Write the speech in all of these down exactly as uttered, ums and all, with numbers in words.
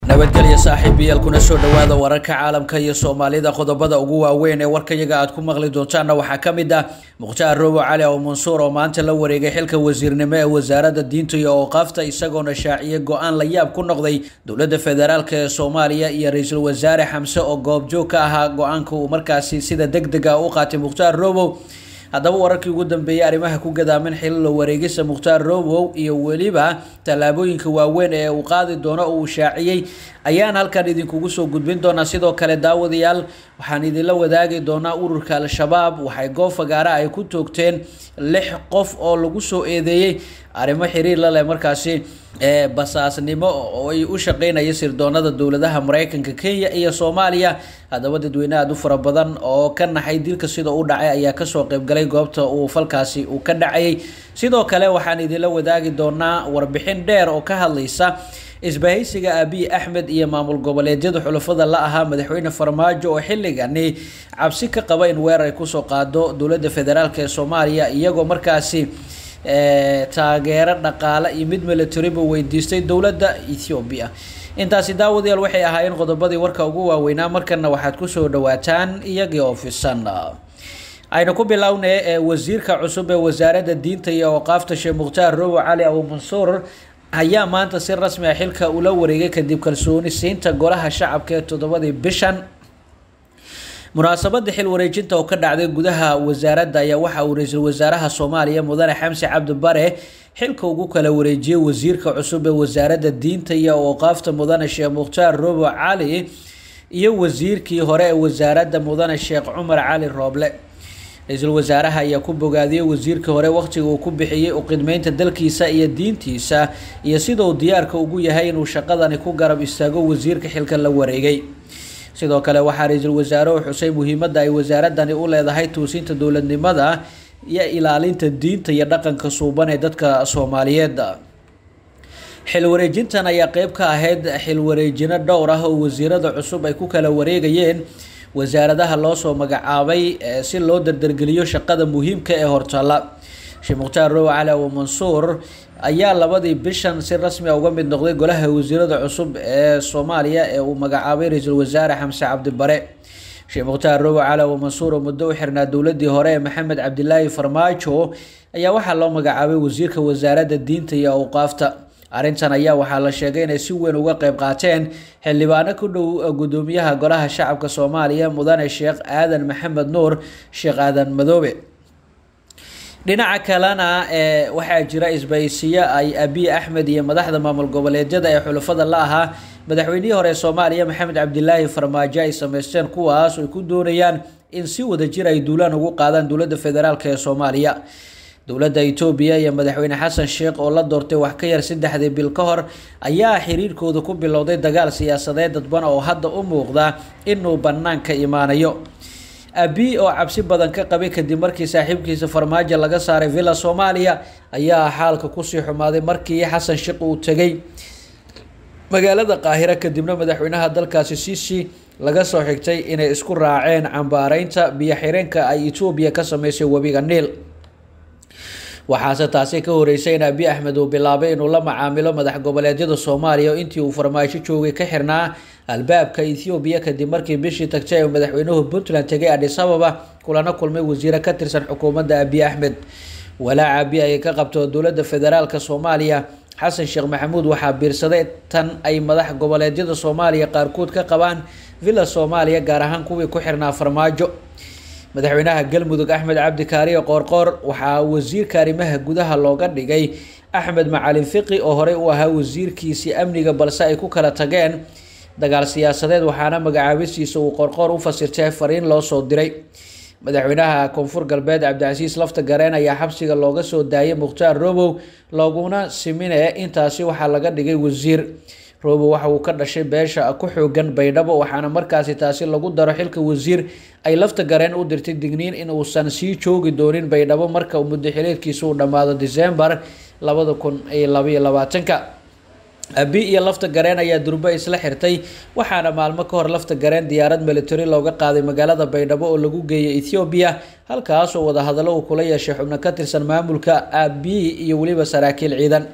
nabadgelyo saaxiibayaal kuna soo dhawaada wararka caalamka iyo Soomaalida qodobada ugu waaweyn ee warkayaga aad ku maqli doontaan waxa kamid ah Mukhtaar Roobo Cali oo Mansuur oo maanta la wareegay xilka wasiirnimo ee wasaaradda diinta iyo awqaafta isagoona shaaciyay go'aan la yaab ku noqday dowladda federaalka ee Soomaaliya iyo ra'iisul wasaare Xamse oo goobjoog ka ahaa go'aanka uu markaasi sida degdeg ah u qaatay Mukhtaar Roobo. haddaba wararkii ugu dambeeyay arrimaha ku gadaamin xil la wareegisa Mukhtaar Roobo iyo waliba talaabooyinka waaweyn ee uu qaadi doono oo uu shaaciyay ayaan halkan idinkugu soo gudbin doonaa. sidoo kale daawadayaal waxaan idinla wadaagi doonaa ururka al-shabaab waxay goof fagaara ay ku toogteen lix qof oo lagu soo eedeeyay arrimo xiriir la leh markaasi ee basaasnimo oo ay u shaqeynayeen sirdoonada dowladaha Mareykanka, Kenya iyo Soomaaliya. haddaba dadweynaha aad u fara badan oo ka naxay dilka sida uu dhacay ayaa ka soo qayb galay goobta uu falkaasi uu ka dhacay. sidoo kale waxaan idinla wadaagi doonaa warbixin dheer oo ka hadlaysa isbahaysiga Abiy Ahmed iyo maamul goboleedyada xulafada la ahaa madaxweyne Farmaajo oo xilligani cabsi ka qaba in weerar ay ku soo qaado dowladda federaalka ee Soomaaliya iyagoo markaasi ee taageero dhaqaale iyo mid military ba weydiistay dowladda Ethiopia. intaasi daawadayaal waxay ahaayeen qodobadii warka ugu waaweynaa, markana waxaad ku soo dhawaataan iyagii oo fisan. ayna ku bilownay ee wasiirka cusub ee wasaaradda diinta iyo awqaafta Sheekh Mukhtaar Roobo Cali oo Mansuur ayaa maanta si rasmi ah xilka ula wareegay kadib kalsooni siinta golaha shacabka ee toddobadii bishan. munaasabada xil wareejinta oo ka dhacday gudaha wasaaradda ayaa waxa uu ra'iisul wasaaraha Soomaaliya Mudane Xamse Cabdi Bare xilka ugu kala wareejiyay wasiirka cusub ee wasaaradda diinta iyo awqaafta Mudane Sheekh Mukhtaar Roobo Cali iyo wasiirkii hore ee wasaaradda Mudane Sheekh Cumar Cali Rooble. ra'iisul wasaaraha ayaa ku bogaadiyay wasiirka hore waqtiga uu ku bixiyay u qidmeynta dalkiisa iyo diintiisa iyo sidoo diyaarka ugu yahay inuu shaqadani ku garab istaago wasiirka xilka la wareegay. sidoo kale waxaa ra'iisul wasaaruhu xusay muhiimadda ay wasaaradani u leedahay toosinta dowladnimada iyo ilaalinta diinta iyo dhaqanka suuban ee dadka Soomaaliyeed. xil wareejintan ayaa qayb ka ahayd xil wareejino dhowr ah oo wasiirada cusub ay ku kala wareegayeen wasaaradaha loo soo magacaabay si loo dardargeliyo shaqada muhiimka ee hortala. Sheekh Mukhtaar Roobo Cali oo Mansuur ayaa labadii bishan si rasmi ah uga mid noqday golaha wasiirada cusub ee Soomaaliya ee uu magacaabay ra'iisul wasaare Xamse Cabdi Bare. Sheekh Mukhtaar Roobo Cali oo Mansuur oo muddo u xirnaa dowladii hore ee Maxamed Cabdilaahi Farmaajo ayaa waxaa loo magacaabay wasiirka wasaaradda diinta iyo awqaafta. arrintan ayaa waxaa la sheegay inay si weyn uga qayb qaateen xildhibaano ku dhow gudoomiyaha golaha shacabka Soomaaliya Mudane Sheekh Aadan Maxamed Nuur Sheekh Aadan Madoobe. dhinaca kalena ee waxaa jira isbahaysiyo ay Abiy Ahmed iyo madaxda maamul goboleedyada ee xulafada la ahaa madaxweynihii hore ee Soomaaliya Maxamed Cabdilaahi Farmaajo ay sameysteen kuwaas oo ku doonayaan in si wada jir ay duulaan ugu qaadaan dowladda federaalka ee Soomaaliya. dowladda Itoobiya iyo madaxweyne Xasan Sheekh oo la doortay wax ka yar saddexdii bil ka hor ayaa xiriirkooda ku bilowday dagaal siyaasadeed dadban oo hadda u muuqda inuu banaanka imaanayo. Abiy oo cabsi badan ka qabay kadib markii saaxiibkiisa Farmaajo laga saaray Villa Soomaaliya ayaa xaalka ku sii xumaaday markii Xasan Sheekh uu tagay magaalada Qaahira kadibna madaxweynaha dalkaasi Sisi laga soo xigtay inay isku raaceen cambaareynta biyo xireenka ay Itoobiya ka sameysay wabiga Niil. waxaase taasi ka horeysay in Abiy Ahmed uu bilaabay inuu la macaamilo madax goboleedyada Soomaaliya intii uu Farmaajo joogay ka xirnaa albaabka Ethiopia kadib markii bishii tagtay uu madaxweynuhu Puntland tagay Addis Ababa kulana kulmay wasiiro ka tirsan xukuumadda Abiy Ahmed. walaaca Abiy ay ka qabto dowladda federaalka Soomaaliya Xasan Sheekh Maxamuud waxaa biirsaday tan ay madax goboleedyada Soomaaliya qaarkood ka qabaan Villa Soomaaliya gaar ahaan kuwii ku xirnaa Farmaajo. madaxweynaha Galmudug Axmed Cabdi Kaariyo Qoorqoor waxaa wasiirka arrimaha gudaha looga dhigay Axmed Macalin Fiqi oo hore u ahaa wasiirkiisii amniga balse ay ku kala tageen dagaal siyaasadeed waxaana magacaabisiisa uu Qoorqoor u fasirtay fariin loo soo diray. madaxweynaha Koonfur Galbeed Cabdicasiis Lafta Gareen ayaa xabsiga looga soo daayay Mukhtaar Roobo looguna siminaya intaasi waxaa laga dhigay wasiir. Roobo waxa uu ka dhashay beesha ku xoogan Baydhabo waxaana markaasi taasi lagu daro xilka wasiir ay Lafta Gareen u dirtay digniin in uusan sii joogi doonin Baydhabo marka uu muddo xileedkiisu u dhamaado December laba kun iyo laba iyo labaatan. Abiy iyo Lafta Gareen ayaa durba isla xirtay waxaana maalmo ka hor Lafta Gareen diyaarad military looga qaaday magaalada Baydhabo oo lagu geeyay Ethiopia halkaas oo wada hadallo uu kula yeeshay xubno ka tirsan maamulka Abiy iyo waliba saraakiil ciidan.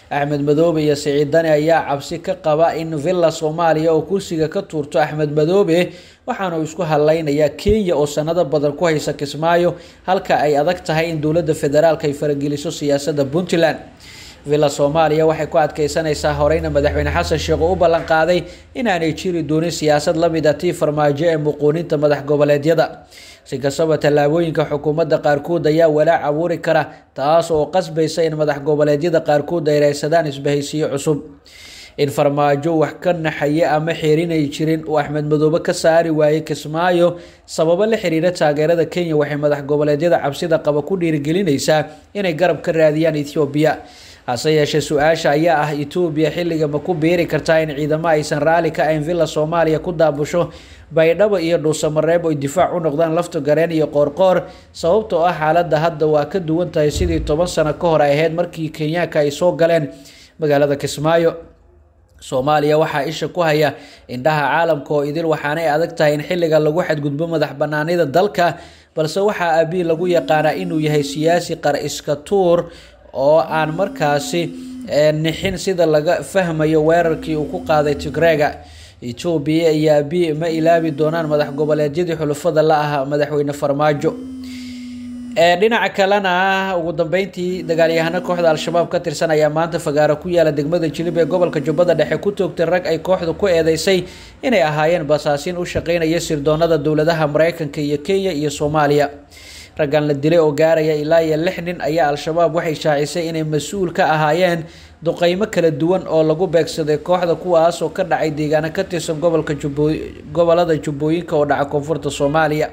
Axmed Madoobe iyo Siciid Dani ayaa cabsi ka qaba in Villa Soomaaliya oo kursiga ka tuurto Axmed Madoobe waxaana uu isku halaynayaa Kenya oo sanado badan ku haysa Kismaayo halka ay adag tahay in dowladda federaalka ay farageliso siyaasadda Puntland. Villa Soomaaliya waxay ku adkeysanaysaa horeyna madaxweyne Xasan Sheekh u ballan qaaday inaanay jiri doonin siyaasad la mid ah tii farmaajo ee muqooninta madax goboleedyada. Si kastaba tallaabooyinka xukuumadda qaarkood ayaa walaac abuuri kara taas oo qasbaysa in madax goboleedyada qaarkood ay raadsadaan isbahaysiyo cusub. In farmaajo wax ka naxaya ama xeerinay jirin oo Axmed Madoobe ka saari waayay Kismaayo sababo la xiriira taageerada Kenya waxay madax goboleedyada cabsida qaba ku dhiirigelinaysaa inay garab ka raadiyaan Ethiopia. hase yeeshee su-aasha ayaa ah Ethiopia xilliga ma ku beeri kartaa in ciidamo aysan raali ka ahayn Villa Soomaaliya ku daabusho Baydhabo iyo Dhuusamareeb oo difaac u noqdaan lafta gareen iyo qoorqoor sababtoo ah xaaladda hadda waa ka duwan tahay sidii toban sano ka hor ahayd markii Kenyaanka ay soo galeen magaalada Kismaayo. Soomaaliya waxaa isha ku haya indhaha caalamka oo idil waxaanay adag tahay in xilliga lagu xadgudbo madax banaanida dalka balse waxaa Abiy lagu yaqaanaa inuu yahay siyaasi qar iska tuur oo aan markaasi nixin sida laga fahmayo weerarkii uu ku qaaday Tigreega. Ethiopia iyo Abiy ma ilaabi doonaan madax goboleedyadii xulafada la ahaa madaxweyne Farmaajo. ee dhinaca kalena ugu dambeyntii dagaalyahano kooxda Al-Shabaab ka tirsan ayaa maanta fagaaro ku yaala degmada Jilib ee gobolka Jubbada Dhexe ku toogtay rag ay kooxdu ku eedeysay inay ahaayeen basaasiin u shaqeynaya sirdoonada dowladaha Mareykanka iyo Kenya iyo Soomaaliya. raggan la dilay oo gaaraya ilaa iyo lix nin ayaa Al-Shabaab waxay shaacisay inay mas'uul ka ahaayeen duqeymo kala duwan oo lagu beegsaday kooxda kuwaas oo ka dhacay deegaano ka tirsan gobolka gobolada Jubbooyinka oo dhaca koonfurta Soomaaliya.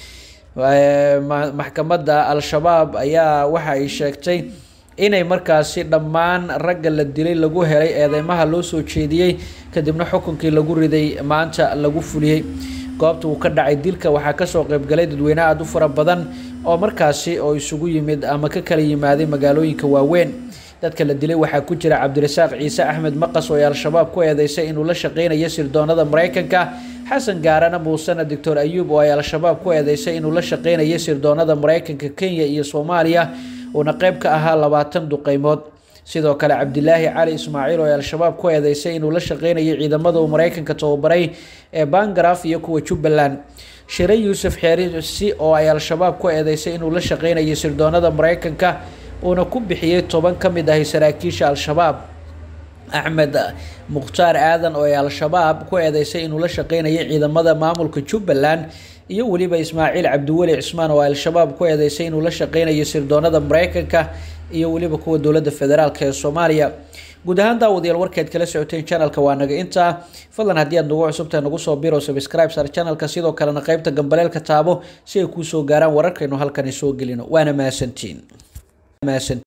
maxkamadda Al-Shabaab ayaa waxa ay sheegtay inay markaasi dhammaan ragga la dilay lagu helay eedeymaha loo soo jeediyay kadibna xukunkii lagu riday maanta lagu fuliyay. goobta uu ka dhacay dilka waxaa ka soo qayb galay dadweyne aad u fara badan oo markaasi oo isugu yimid ama ka kala yimaaday magaalooyinka waaweyn. dadka la dilay waxaa ku jira Cabdirasaaq Ciise Axmed Maqas oo Al-Shabaab ku eedeysay inuu la shaqeynayo sirdoonada Mareykanka, Xasan Gaarana Muusana Doctor Ayub oo Al-Shabaab ku eedeysay inuu la shaqeynayo sirdoonada Mareykanka, Kenya iyo Soomaaliya oo qayb ka ahaa labaatan duqeymood. sidoo kale Cabdilaahi Cali Ismaaciil oo Al-Shabaab ku eedeysay inuu la shaqeynayo ciidamada Mareykanka tababaray ee Bangaraf iyo kuwa Jubbaland. Shiray Yuusuf Xeerisi oo ay Al-Shabaab ku eedeysay inuu la shaqeynayo sirdoonada Mareykanka uuna ku bixiyay toban ka mid ah saraakiisha Al-Shabaab. Axmed Mukhtaar Aadan oo Al-Shabaab ku eedeysay inuu la shaqeynayo ciidamada maamulka Jubbaland iyo waliba Ismaaciil Cabdiwali Cismaan oo Al-Shabaab ku eedeysay inuu la shaqeynayo sirdoonada Mareykanka iyo waliba kuwa dowladda federaalka ee Soomaaliya. guud ahaan daawadayaal warkeed kala socoteen channelka waa naga inta fadlan haddii aad nagu cusubtahay nagu soo biro subscribe sar channelka sidoo kalena qaybta gambaleelka taabo si ay kuu soo gaaraan wararkaynu halkan soo gelino waana mahadsantiin.